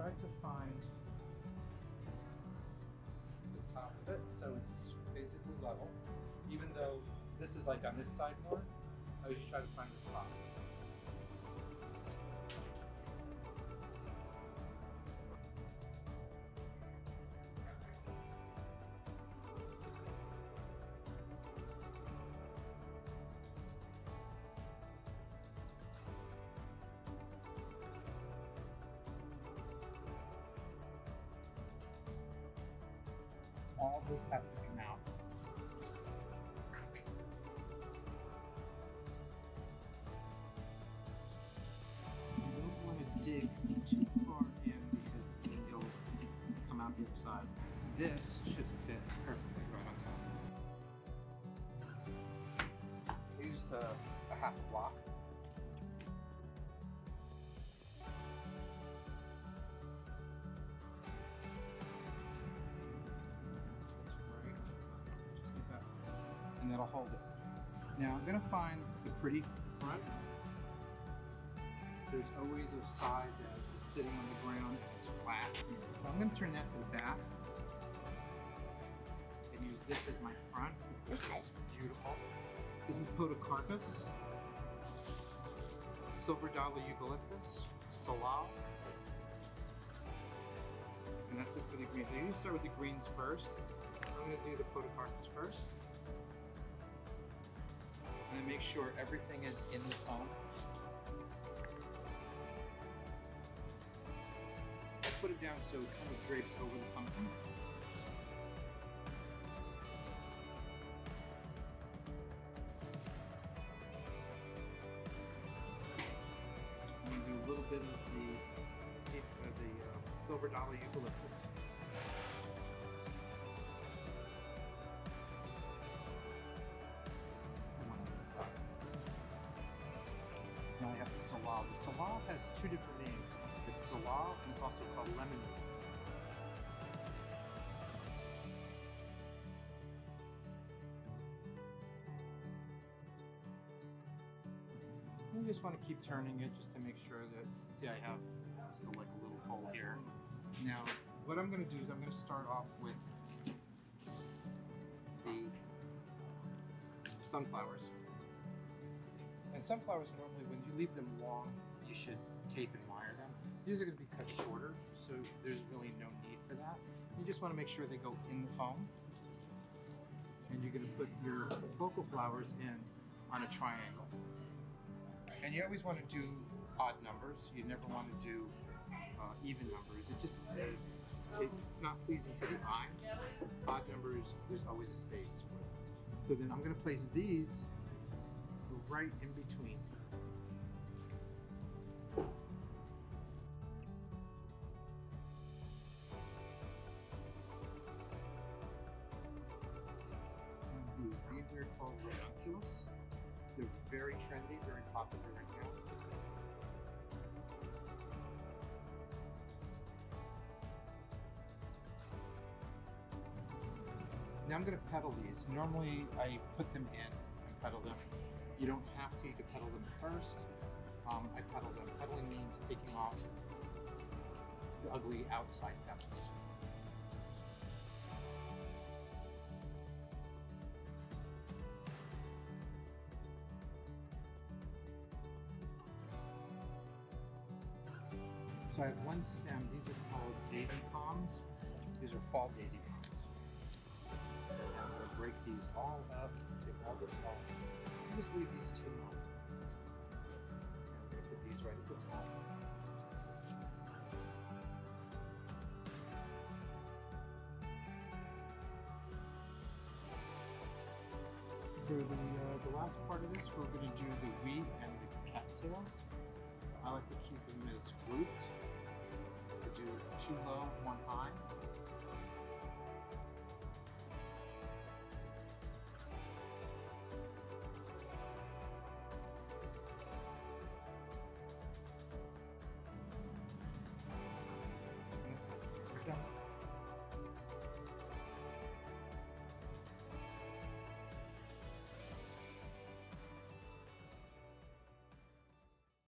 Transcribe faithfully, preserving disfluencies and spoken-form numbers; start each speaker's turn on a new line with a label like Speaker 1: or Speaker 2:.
Speaker 1: tried to find the top of it so it's basically level. Even though this is like on this side more, I usually try to find the top. All this has to come out. You don't want to dig too far in because then you'll come out the other side. This should fit perfectly right on top. I used a, a half a block. And that'll hold it. Now I'm gonna find the pretty front. There's always a side that is sitting on the ground, it's flat. So I'm gonna turn that to the back and use this as my front, which is beautiful. This is podocarpus, silver dollar eucalyptus, salal, and that's it for the greens. I usually start with the greens first. I'm gonna do the podocarpus first. And then make sure everything is in the foam. I put it down so it kind of drapes over the pumpkin. I'm going to do a little bit of the, uh, the uh, silver dollar eucalyptus. Now I have the salal. The salal has two different names. It's salal and it's also called lemon leaf. You just want to keep turning it just to make sure that, see, I have still like a little hole here. Now, what I'm going to do is I'm going to start off with the sunflowers. And sunflowers, normally when you leave them long, you should tape and wire them. These are going to be cut shorter, so there's really no need for that. You just want to make sure they go in the foam. And you're going to put your focal flowers in on a triangle. And you always want to do odd numbers. You never want to do uh, even numbers. It just, it, it's not pleasing to the eye. Odd numbers, there's always a space for it. So then I'm going to place these right in between. These are called ranunculus. They're very trendy, very popular right now. Now I'm going to petal these. Normally I put them in and petal them. You don't have to, you can petal them first. Um, I petal them. Petaling means taking off the ugly outside petals. So I have one stem. These are called daisy palms. These are fall daisy palms. And I'm going to break these all up, take all this off. And just leave these two on. I'm going to put these right at the top. For the, uh, the last part of this, we're going to do the wheat and the cattails. I like to keep them as grouped. I do two low, one high.